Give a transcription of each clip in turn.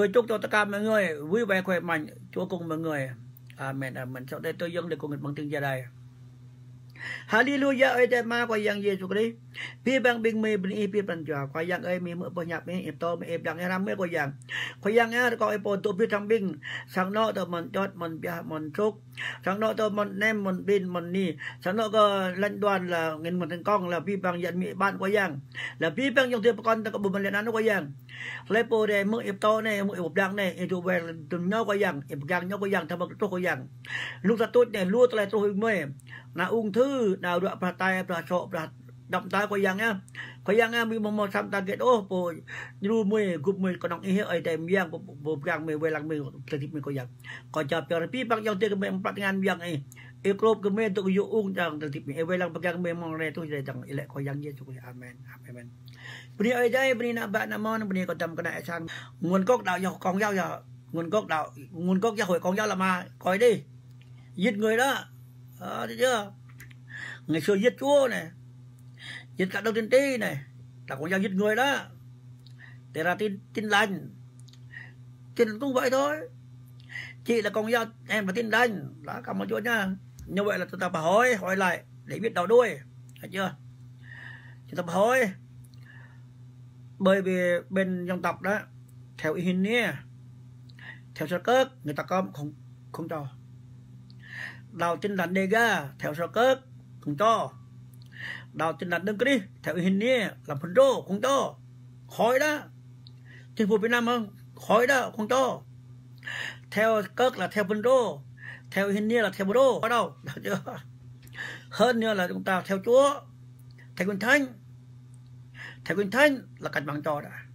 Tôi chúc cho tất cả mọi người vui vẻ khỏe mạnh, Chúa cùng mọi người. Amen, amen. Sau đây tôi dâng để cùng bằng tiếng gia đây. Hallelujah ơi để ma qua yang Giêsu Christ. Pi bang bing me bini pi pan jua qua yang ơi mi mỡ nhap mi ep to mi ep dang ram me qua yang á có ep to pi thang bing sang no to mon jot mon bia mon trúc sang no to mon nem mon bin mon ni sang no có lanh đoàn là nghìn mon thành công là pi bang nhận mi ban qua yang là pi bang trong tiệp con ta có bùn lên ăn qua yang lepo de mỡ ep to này mỡ ep dang này itu về tuần nhau qua yang ep dang nhau qua yang tham bạc to qua yang lúc ta tốt này lua lại tôi mới na ung thư nào đọa pra tai pra sọ pra động tai qua yang á mi một trăm ta kết ô po ru mười gục mười còn nong ý ở đây miang bộ yang mười về lăng mười trực mười qua yang còn cho pi bang trong tiền cái bắt ngan yang ấy ekrop cái mười tôi dụ ung trong trực mười về lăng yang mười mong này tôi để chẳng lại qua yang Giêsu amen amen. Bini ở đây bini na bạn nam môn bini có tầm cái này sang nguồn gốc đạo giáo con giáo giờ nguồn gốc giáo hội con giáo là mà coi đi giết người đó. Thấy chưa? Ngày xưa giết Chúa này, giết cả Đông Tiên Tri này, là con dao giết người đó. Để ra tin lành, tin cũng vậy thôi. Chị là con dao, em là tin lành, đó cảm ơn Chúa nha. Như vậy là chúng ta phải hỏi lại để biết đầu đuôi, thấy chưa? Chúng ta phải hỏi, bởi vì bên dân tộc đó, theo ý hình nè, theo sơ cớt, người ta có không cho. Đạo Tin Lành đề ga theo sơ cớt không cho, đạo Tin Lành đừng đi theo hình nè làm phần đô không cho, hỏi đó chính phủ Việt Nam không hỏi đó không cho, theo cớt là theo phần đô, theo hình nè là theo đô ở đâu chưa? Hơn nữa là chúng ta theo Chúa, theo Kinh Thánh là cách mạng cho đã,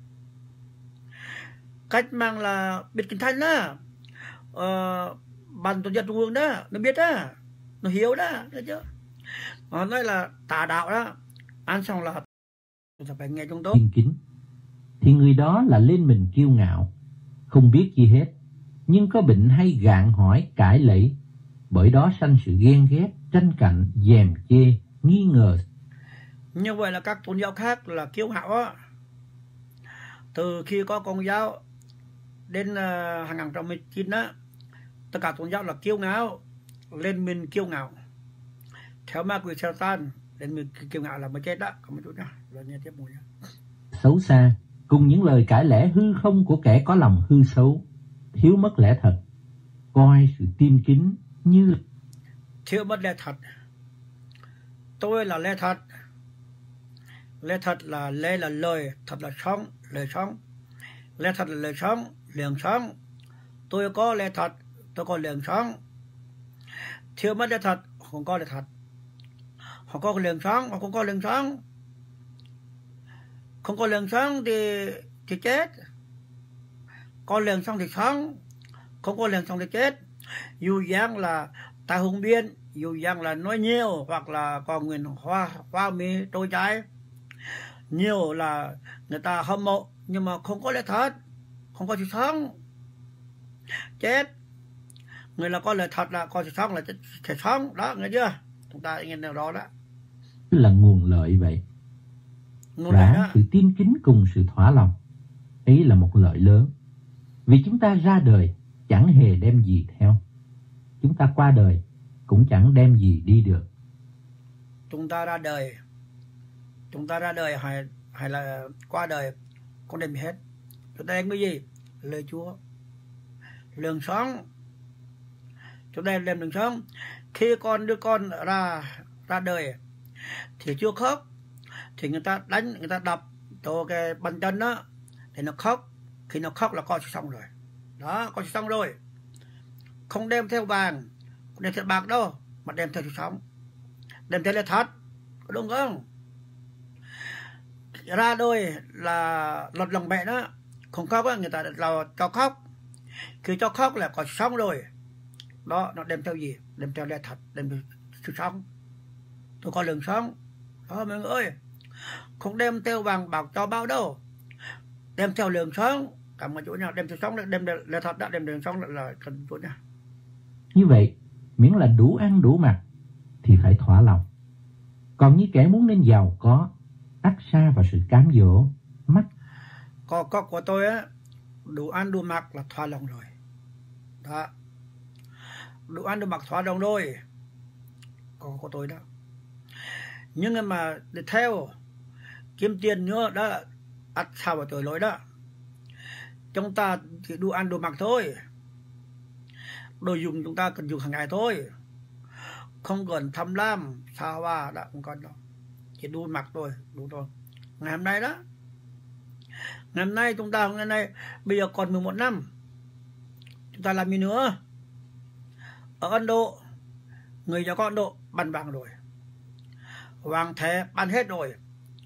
cách mạng là biết Kinh Thánh đó. Ban tổ chức trung ương đó, nó biết đó, nó hiểu đó, thấy chưa? Nó nói là tà đạo đó, ăn xong là chúng ta phải nghe trong tốt. Thiên kính, thì người đó là lên mình kiêu ngạo, không biết gì hết, nhưng có bệnh hay gạn hỏi cãi lẫy, bởi đó sanh sự ghen ghét, tranh cạnh, dèm chê, nghi ngờ. Như vậy là các tôn giáo khác là kiêu ngạo á. Từ khi có Công giáo đến 2019 á, tất cả tôn giáo là kiêu ngạo, lên mình kiêu ngạo, theo ma quỷ Satan lên mình kiêu ngạo là mới chết đó. Cảm ơn Chúa nha. Rồi nghe tiếp một nhé. Xấu xa cùng những lời cãi lẽ hư không của kẻ có lòng hư xấu, thiếu mất lẽ thật, coi sự tin kính như thiếu mất lẽ thật. Tôi là lẽ thật. Lẽ thật là lẽ là lời, thật là sống, lời sống. Lẽ thật là lời sống, liền sống. Tôi có lẽ thật, tôi có liền sống. Thiếu mất lẽ thật, không có lẽ thật. Không có liền sống, không có liền sống. Không có liền sống thì chết. Có liền sống thì sống. Không có liền sống thì chết. Dù dạng là ta hùng biên, dù dạng là nói nhiều, hoặc là còn nguyện hoa mi trôi trái. Nhiều là người ta hâm mộ, nhưng mà không có lẽ thật, không có sự sống, chết. Người là có lời thật là có sự sống là sẽ sống đó, nghe chưa? Chúng ta nghe điều đó đó là nguồn lợi vậy. Rã sự tin kính cùng sự thỏa lòng ấy là một lợi lớn, vì chúng ta ra đời chẳng hề đem gì theo, chúng ta qua đời cũng chẳng đem gì đi được. Chúng ta ra đời hay là qua đời không đem gì hết. Chúng ta đem cái gì? Lời Chúa, lường sống. Chúng ta đem lường sống. Khi đứa con ra đời thì chưa khóc, thì người ta đánh, người ta đập cho cái bàn chân đó thì nó khóc. Khi nó khóc là con sẽ xong rồi đó, con sẽ xong rồi. Không đem theo vàng, không đem theo bạc đâu, mà đem theo sự sống, đem theo là thật, có đúng không? Ra đôi là lọt lòng mẹ đó, không khóc á, người ta là cho khóc. Khi cho khóc là có sống rồi đó. Nó đem theo gì? Đem theo lẽ thật, đem theo sự sống. Tôi có lường sống đó mọi người ơi. Không đem theo vàng bạc cho bao đâu, đem theo lường sống. Cảm ơn Chúa nha. Đem theo sống, đem lẽ thật đó, đem lường sống là cần Chúa nha. Như vậy miễn là đủ ăn đủ mặc thì phải thỏa lòng. Còn như kẻ muốn nên giàu có, ắt sa vào sự cám dỗ, mắc. Có của tôi á, đủ ăn đủ mặc là thỏa lòng rồi. Đó. Đủ ăn đủ mặc thỏa lòng rồi. Có tôi đó. Nhưng mà để theo kiếm tiền nữa đó là ăn sao vào tội lỗi đó. Chúng ta chỉ đủ ăn đủ mặc thôi. Đồ dùng chúng ta cần dùng hàng ngày thôi. Không cần tham lam, xa hoa đó, không cần đâu. Chỉ đủ mặc thôi, đủ thôi. Ngày hôm nay đó. Ngày hôm nay chúng ta, ngày nay bây giờ còn 11 năm. Chúng ta làm gì nữa? Ở Ấn Độ, người giàu có Ấn Độ bán vàng rồi. Vàng thẻ bán hết rồi.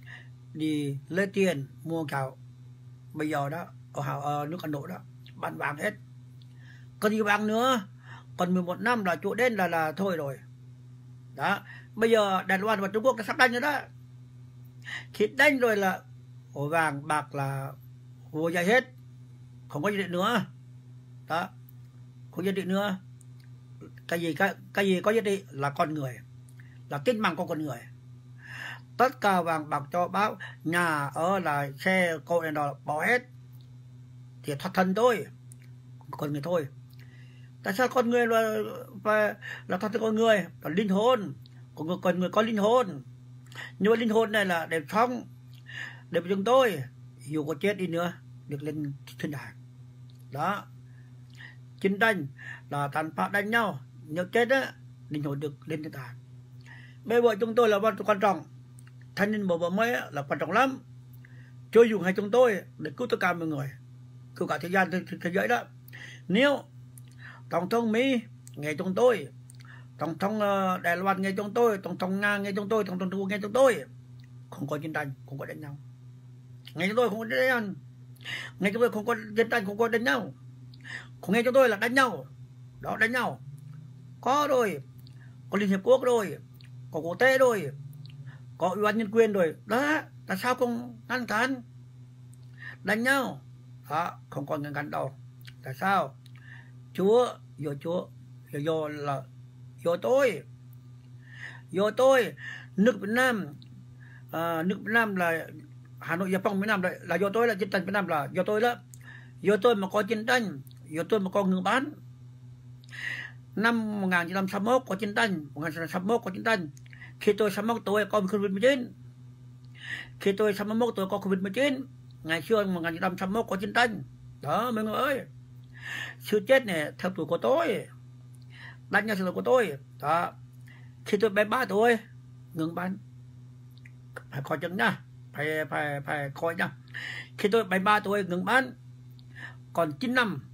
Đi lấy tiền mua gạo. Bây giờ đó, ở nước Ấn Độ đó, bán vàng hết. Còn gì vàng nữa? Còn 11 năm là chỗ đến là thôi rồi. Đó. Bây giờ Đài Loan và Trung Quốc đã sắp đánh rồi đó. Khi đánh rồi là vàng bạc là vô giá hết. Không có gì nữa. Đó. Không giá trị nữa. Cái gì có giá trị là con người. Là tính mạng của con người. Tất cả vàng bạc cho báo, nhà ở là xe cộ này đó bỏ hết. Thì thoát thân thôi. Con người thôi. Tại sao con người là thoát thân con người? Là linh hồn. Con người có linh hồn. Nhưng mà linh hồn này là để sống. Để chúng tôi dù có chết đi nữa được lên thiên đàng. Đó. Chiến tranh là tàn phá đánh nhau. Nếu chết á, linh hồn được lên thiên đàng. Bây giờ chúng tôi là quan trọng. Thanh niên bầu vợ mới là quan trọng lắm. Cho dùngให้chúng tôi để cứu tất cả mọi người. Cứu cả thế gian thế giới đó. Nếu Tổng thống Mỹ nghe chúng tôi, Tổng thống Đài Loan nghe chúng tôi, Tổng thống Nga nghe chúng tôi, Tổng thống Trung Quốc nghe chúng tôi, không có chiến tranh, không có đánh nhau. Nghe chúng tôi không có đánh nhau. Nghe chúng tôi không có chiến tranh, không có đánh nhau. Không nghe chúng tôi là đánh nhau. Đó, đánh nhau. Có rồi. Có Liên Hiệp Quốc rồi. Có quốc tế rồi. Có Ủy ban nhân quyền rồi. Đó, tại sao không ngăn cản đánh nhau? Đó, không có ngăn cản đâu. Tại sao? Chúa, là do tôi. Nước Việt Nam là Hà Nội, Giải phóng Việt Nam là do tôi, là chiến tranh Việt Nam là do tôi đó. Do tôi mà có chiến tranh, do tôi mà có ngừng bắn. Năm 1961 có chiến tranh, 1961 có chiến tranh. Khi tôi 61 tuổi có Covid-19. Khi tôi 61 tuổi có Covid-19. Ngày xưa 1961 có chiến tranh. Đó mọi người ơi. Sự chết này theo tuổi của tôi. Đánh nhau theo tuổi của tôi. Đó. Khi tôi 73 tuổi ngừng bắn. Phải coi chừng nha. Phải coi nha. Khi tôi 73 tuổi ngừng bắn. Còn 9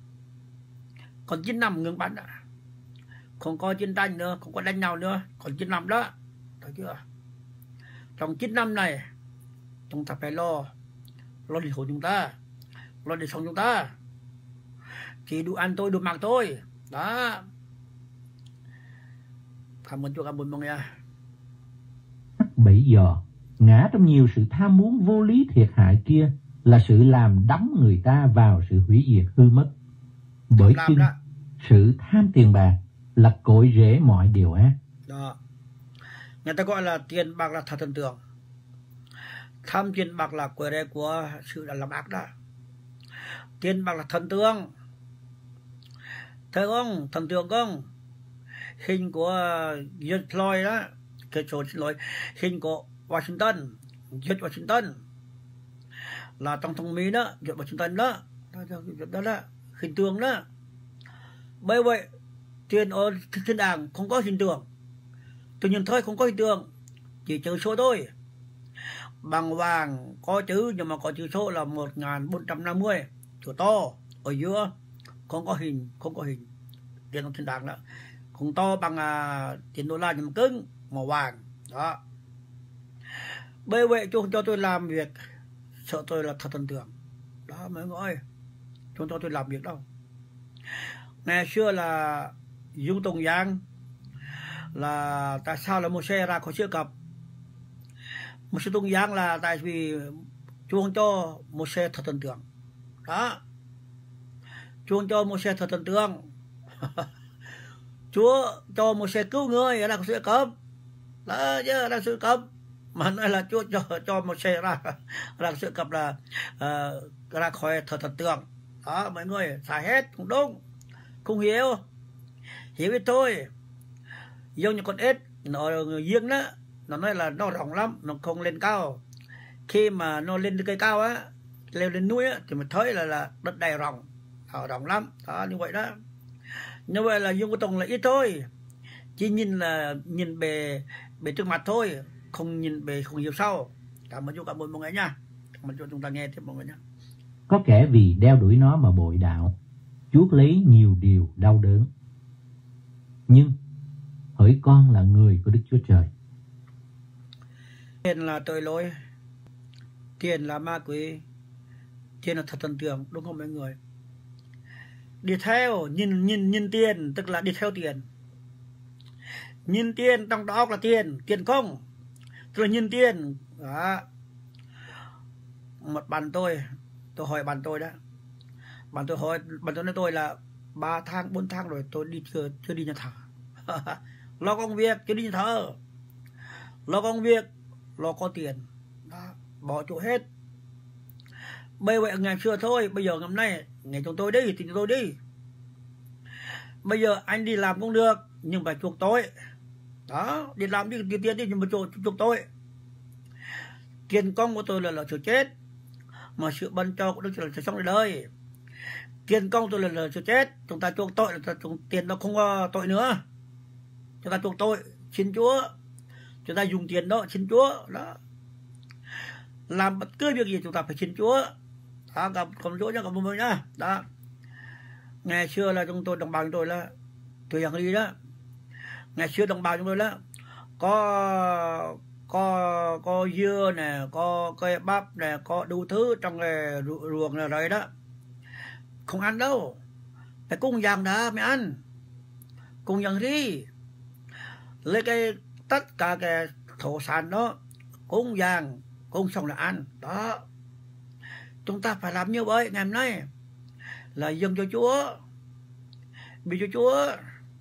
năm ngừng bắn. Không có chiến tranh nữa, không có đánh nhau nữa. Còn 9 năm đó. Thấy chưa? Trong 9 năm này chúng ta phải lo linh hồn chúng ta, lo đời sống chúng ta. Chỉ đủ ăn tôi, đủ mặc tôi. Đó. Cảm ơn Chúa, cảm ơn mọi người. Bây giờ ngã trong nhiều sự tham muốn vô lý thiệt hại kia là sự làm đắm người ta vào sự hủy diệt hư mất. Bởi chừng sự tham tiền bạc là cội rễ mọi điều ác. Đó. Người ta gọi là tiền bạc là thật thần tượng. Tham tiền bạc là cội rễ của sự làm ác đó. Tiền bạc là thần tượng. Thấy không? Thần tượng không? Hình của George Floyd đó. Xin lỗi. Hình của Washington. George Washington. Là tổng thống Mỹ đó. George Washington đó. Đó là hình tượng đó. Bởi vậy tiền ở thiên đàng không có hình tượng. Tự nhiên thôi không có hình tượng. Chỉ chữ số thôi. Bằng vàng có chữ nhưng mà có chữ số là 1450. Chữ to ở giữa. Không có hình. Tiền ở thiên đàng đó. Không to bằng tiền đô la nhưng mà cứng. Màu vàng. Đó. Bởi vậy Chúa cho tôi làm việc. Sợ tôi là thật thần tượng. Đó mọi người ơi. Chúa cho tôi làm việc đâu. Ngày xưa là Dung Tùng Giang là tại sao là Mô-se ra khỏi Ai Cập. Mô-se Tùng Giang là tại vì Chúa không cho Mô-se thật thần tượng. Đó. Chúa không cho Mô-se thật thần tượng. Chúa cho Mô-se cứu người ở Ai Cập. Đó chứ Ai Cập. Mà nói là Chúa cho Mô-se ra Ai Cập là ra khỏi thật thần tượng. Đó mọi người, xài hết cũng đúng. Không hiểu, hiểu biết thôi. Giống như con ếch nó riêng đó, nó nói là nó rộng lắm, nó không lên cao. Khi mà nó lên cây cao á, leo lên núi á, thì mình thấy là đất đầy rộng, rộng lắm. Đó, như vậy đó. Như vậy là Dương Quốc Tùng là ít thôi, chỉ nhìn bề trước mặt thôi, không nhìn bề, không hiểu sau. Cảm ơn mọi người nha. Cảm ơn chúng ta nghe tiếp mọi người nha. Có kẻ vì đeo đuổi nó mà bội đạo, chuốc lấy nhiều điều đau đớn. Nhưng hỡi con là người của Đức Chúa Trời. Tiền là tội lỗi, tiền là ma quỷ, tiền là thật thần tượng, đúng không mọi người? Đi theo, nhìn tiền, tức là đi theo tiền. Nhìn tiền, trong đó là tiền công, tức là nhìn tiền. Đó. Một bạn tôi hỏi bạn tôi đó. Bạn tôi nói tôi là 3 tháng, 4 tháng rồi tôi chưa đi nhà thờ. Lo công việc, chưa đi nhà thờ. Lo công việc, lo có tiền. Đó. Bỏ chỗ hết. Bây vậy ngày xưa thôi, bây giờ ngày hôm nay, ngày chúng tôi đi thì chúng tôi đi. Bây giờ anh đi làm cũng được, nhưng phải chuộc tôi. Đó, đi làm đi tiền đi nhưng mà chuộc tôi. Tiền công của tôi là sự chết, mà sự ban cho của Đức Chúa là sự sống đời đời. Tiền công tôi là sự chết, chúng ta chuộc tội là tiền nó không có tội nữa. Chúng ta chuộc tội, xin Chúa. Chúng ta dùng tiền đó, xin Chúa. Đó. Làm bất cứ việc gì chúng ta phải xin Chúa. Đó, cảm Chúa nha, cảm ơn nhá. Đó. Ngày xưa là chúng tôi, đồng bào chúng tôi là tôi giảng đi đó. Ngày xưa đồng bào chúng tôi là có dưa nè, có cây bắp nè, có đủ thứ trong cái ruộng này rồi đó. Không ăn đâu, phải cung dàng đã mới ăn. Cung dàng đi, lấy cái tất cả cái thổ sản đó, cung dàng, cung xong là ăn. Đó, chúng ta phải làm như vậy. Ngày hôm nay là dâng cho Chúa, vì cho Chúa.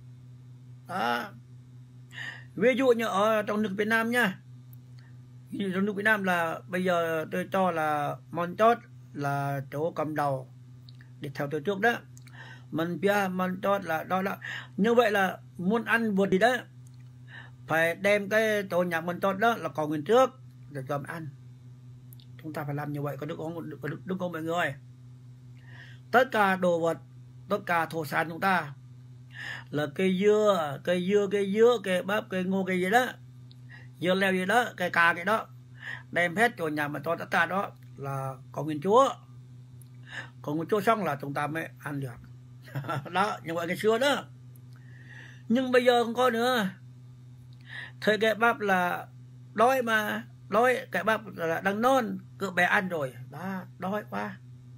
Đó. Ví dụ như ở trong nước Việt Nam nha, trong nước Việt Nam là bây giờ tôi cho là Mon Chốt là chỗ cầm đầu để theo từ trước đó. Mon Chốt là đó là như vậy, là muốn ăn vượt gì đó phải đem cái tổ nhạc Mon Chốt đó là cầu nguyện trước để cho mình ăn. Chúng ta phải làm như vậy, có đúng không mọi người? Tất cả đồ vật, tất cả thổ sản chúng ta là cây dưa, cây bắp, cây ngô, cây gì đó, dưa leo gì đó, cây cà cái đó, đem hết cho nhà mà cho tất cả đó là cầu nguyện Chúa. Cầu nguyện Chúa xong là chúng ta mới ăn được. Đó, như vậy ngày xưa đó. Nhưng bây giờ không có nữa. Thời cây bắp là đói mà, đói, cây bắp là đang non, cứ bé ăn rồi. Đó, đói quá.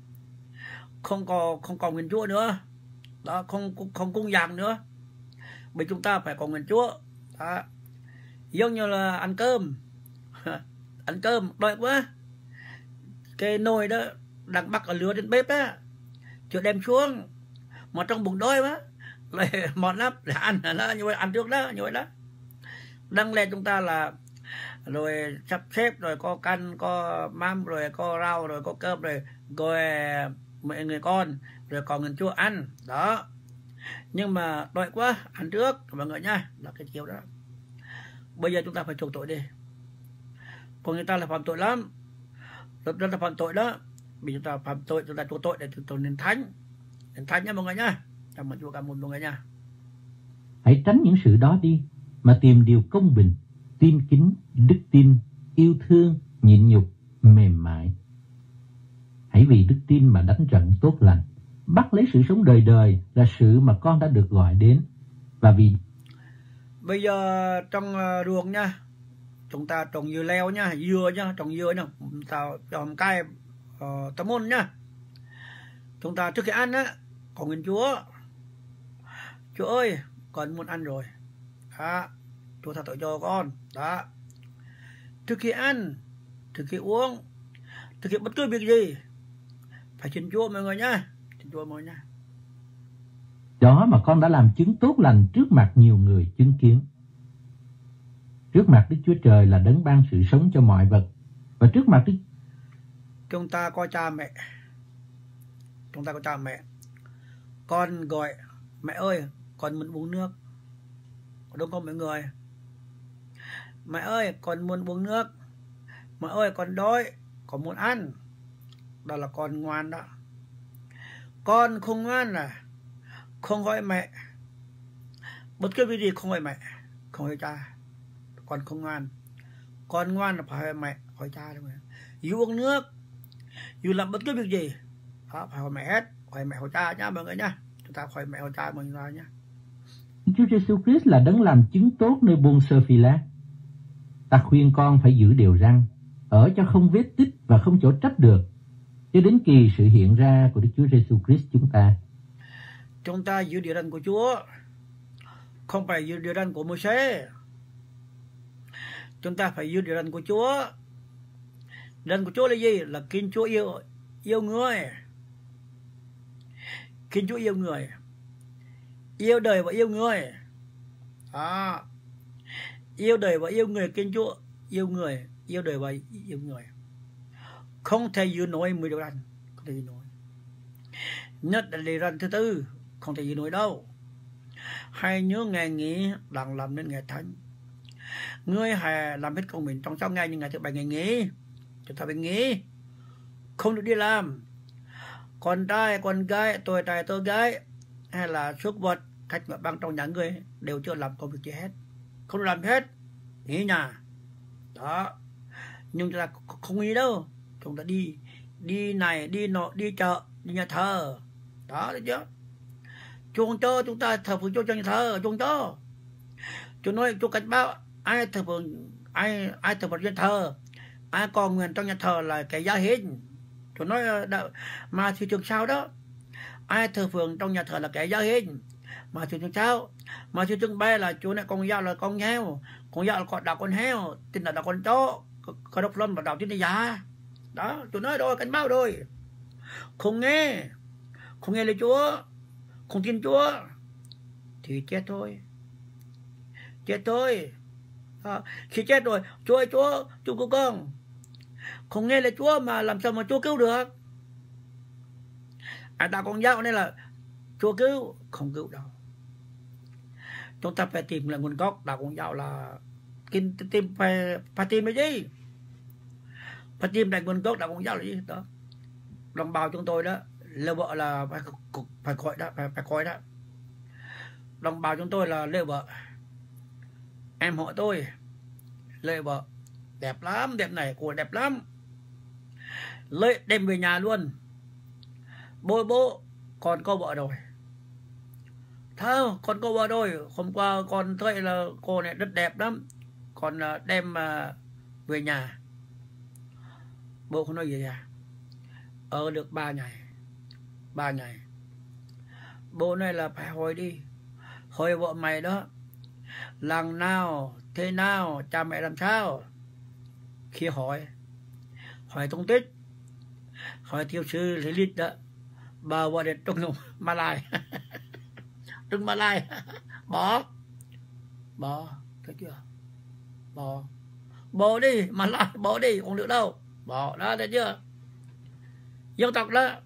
Không cầu nguyện Chúa nữa. Đó, không cung dàng nữa. Bởi chúng ta phải cầu nguyện Chúa. Đó. Giống như là ăn cơm. Ăn cơm đói quá, cái nồi đó đang bắt ở lửa trên bếp á, chưa đem xuống mà trong bụng đói quá, lại mòn lắm để ăn đó, như vậy ăn trước đó, như vậy đó. Đăng lên chúng ta là rồi sắp xếp, rồi có canh, có mắm, rồi có rau, rồi có cơm, rồi mọi người con, rồi còn người Chúa ăn đó. Nhưng mà đói quá, ăn trước mọi người nha, là cái kiểu đó. Bây giờ chúng ta phải chuộc tội đi. Còn người ta là phạm tội lắm, rất là phạm tội đó. Vì chúng ta phạm tội, chúng ta chuộc tội để chúng ta nên thánh nha mọi người nha. Cảm ơn Chúa, cảm ơn mọi người nha. Hãy tránh những sự đó đi, mà tìm điều công bình, tin kính, đức tin, yêu thương, nhịn nhục, mềm mại. Hãy vì đức tin mà đánh trận tốt lành, bắt lấy sự sống đời đời là sự mà con đã được gọi đến. Và vì bây giờ trong ruộng nha, chúng ta trồng dưa leo nha, dưa nha, trồng dưa nha, trồng cây tăm môn nha. Chúng ta trước khi ăn á, cầu nguyện Chúa. Chúa ơi, con muốn ăn rồi. Đó, Chúa tha tội cho con. Đó. Trước khi ăn, trước khi uống, thực hiện bất cứ việc gì, phải xin Chúa mọi người nha. Xin Chúa mọi người nha. đó mà con đã làm chứng tốt lành trước mặt nhiều người chứng kiến. Trước mặt Đức Chúa Trời là đấng ban sự sống cho mọi vật, và trước mặt Đức chúng ta có cha mẹ, chúng ta có chào mẹ. Con gọi mẹ ơi, con muốn uống nước. Đúng không mọi người? Mẹ ơi, con muốn uống nước. Mẹ ơi, con đói, con muốn ăn. Đó là con ngoan đó. Con không ngoan là không gọi mẹ. Bất cứ việc gì không gọi mẹ, không hỏi cha. Con không ngoan. Con ngoan là phải hỏi mẹ, hỏi cha đúng không? Dù uống nước, dù làm bất cứ việc gì, đó, phải hỏi mẹ hết. Hỏi mẹ, hỏi cha nhá mọi người nhá. Chúng ta hỏi mẹ, hỏi cha mọi người nhá. Chúa Giêsu Christ là đấng làm chứng tốt nơi Bôn-sơ Phi-lát. Ta khuyên con phải giữ điều răn, ở cho không vết tích và không chỗ trách được, cho đến kỳ sự hiện ra của Đức Chúa Giêsu Christ chúng ta. Chúng ta giữ điều răn của Chúa, không phải giữ điều răn của Môi-se. Chúng ta phải giữ điều răn của Chúa. Răn của Chúa là gì? Là kính Chúa yêu người. Kính Chúa yêu người, yêu đời và yêu người. Yêu đời và yêu người, kính Chúa yêu người, yêu đời và yêu người. Không thể giữ nổi 10 điều răn, không thể giữ nổi. Nhất là điều răn thứ tư, không thể giữ nổi đâu. Hãy nhớ ngày nghỉ đặng làm nên ngày thánh. Ngươi hãy làm hết công mình trong 6 ngày, nhưng ngày thứ 7 ngày nghỉ. Chúng ta phải nghỉ, không được đi làm. Con trai, con gái, tôi trai, tôi gái, hay là súc vật, khách ngoại bang trong nhà người đều chưa làm công việc gì hết, không được làm hết, nghỉ nhà. Đó. Nhưng chúng ta không nghỉ đâu. Chúng ta đi này, đi nọ, đi chợ, đi nhà thờ. Đó, thấy chưa? Chúa không cho chúng ta thờ phượng Chúa trong nhà thờ, Chúa không cho. Chúa nói, Chúa cảnh báo ai thờ phượng, ai thờ phượng nhà thờ, ai cầu nguyện trong nhà thờ là cái giá hình. Chúa nói mà thị trường sao đó, ai thờ phượng trong nhà thờ là cái giá hình. Mà thị trường sao, mà thị trường B là Chúa này con dao là con heo, con dao là con đào con heo, tin là con chó, có độc lâm và đào tin là giá. Đó, Chúa nói rồi, cảnh báo rồi. Không nghe lời Chúa, không tin Chúa thì chết thôi. Chết thôi. Khi chết rồi, Chúa ơi Chúa cứu con. Không nghe lời Chúa mà làm sao mà Chúa cứu được? Ai ta con dao nên là Chúa cứu, không cứu đâu. Chúng ta phải tìm là nguồn gốc. Đạo con dao là phải tìm cái gì? Phải tìm lại nguồn gốc đạo con dao là gì đó. Đồng bào chúng tôi đó, lêu vợ là phải gọi đó, phải coi đó. Đồng bào chúng tôi là lêu vợ. Em họ tôi lêu vợ đẹp lắm, đẹp này của đẹp lắm, lấy đem về nhà luôn. Bố con có vợ rồi. Thưa, con có vợ rồi. Hôm qua con thấy là cô này rất đẹp lắm, con đem về nhà. Bố không nói gì à? Ở được 3 ngày. Bố này là phải hỏi đi, hỏi vợ mày đó, lần nào, thế nào, cha mẹ làm sao. Khi hỏi tung tích, hỏi thiếu sư lý lịch đó, bà vợ đến trong Malai. Trong Malai. Bỏ, thấy chưa? Bỏ đi, Malai, bỏ đi, không được đâu. Bỏ, đó, thấy chưa? Dân tộc đó.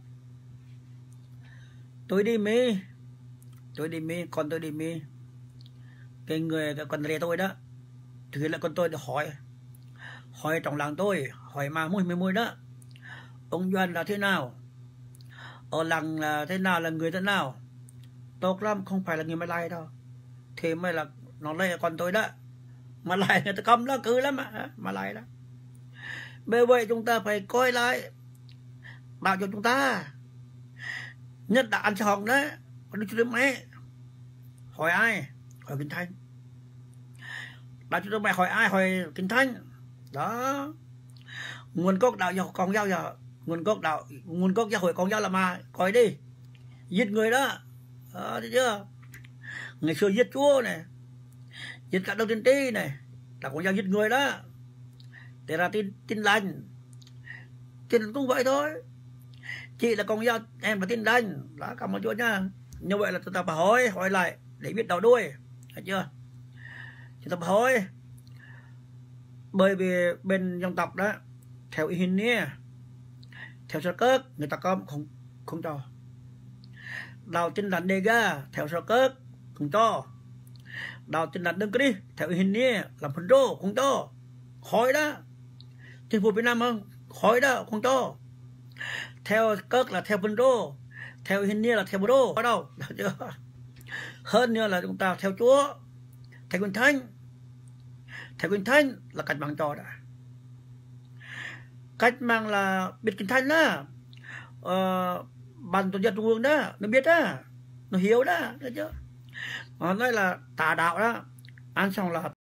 Tôi đi Mỹ, con tôi đi Mỹ. Cái người, cái con rể tôi đó, thì là con tôi được hỏi trong làng tôi, hỏi mà môi đó, ông Doan là thế nào, ở làng là thế nào, là người thế nào. Tốt lắm, không phải là người Malai đâu. Thì mới là nó lấy con tôi đó. Malai người ta cấm đó, cứ lắm Malai đó. Bởi vậy chúng ta phải coi lại đạo cho chúng ta. Nhất là ăn hòn đó, con Đức Chúa Mẹ. Hỏi ai? Hỏi Kinh Thánh. Đạo Chúa Mẹ hỏi ai? Hỏi Kinh Thánh. Đó. Nguồn gốc đạo con dao giờ, nguồn gốc giáo hội con dao là mà coi đi. Giết người đó. Thấy chưa? Ngày xưa giết Chúa này, giết cả Đông Tiên Tri này, là con dao giết người đó. Để ra tin lành. Tin cũng vậy thôi. Chị là con dao, em là tin lành. Đó, cảm ơn Chúa nha. Như vậy là chúng ta phải hỏi lại để biết đầu đuôi. Thấy chưa? Chúng ta phải hỏi. Bởi vì bên dân tộc đó, theo hình nè, theo sơ cớt, người ta có không cho. đạo Tin lành đề ga theo sơ cớt không cho, đạo Tin lành đừng đi theo hình nia làm phần rô không cho, khói đó chính phủ Việt Nam không khói đó không cho, theo cớt là theo phần rô, theo hình nia là theo rô ở đâu chưa, hơn nữa là chúng ta theo Chúa, theo Kinh Thánh. Theo Kinh Thánh là cách mạng cho đã. Cách mạng là biết Kinh Thánh đó. Ban tổ chức Trung ương đó, nó biết đó, nó hiểu đó, thấy chưa? Nói là tà đạo đó, ăn xong là